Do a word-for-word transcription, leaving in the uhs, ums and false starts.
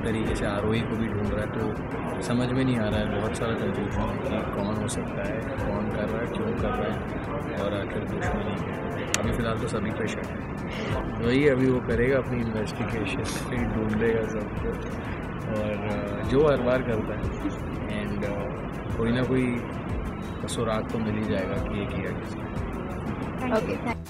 तरीके से आरोही को भी ढूंढ रहा है, तो समझ में नहीं आ रहा है, बहुत सारा कंफ्यूजन है कि कौन हो सकता है, कौन कर रहा है, क्यों कर रहा है और आखिर दुश्मनी है। अभी फ़िलहाल तो सभी पे शक है। वही अभी वो करेगा अपनी इन्वेस्टिगेशन, ढूंढेगा सबको और जो हर बार करता है एंड कोई ना कोई सुराग तो मिल ही जाएगा कि ये किया किसी। ओके।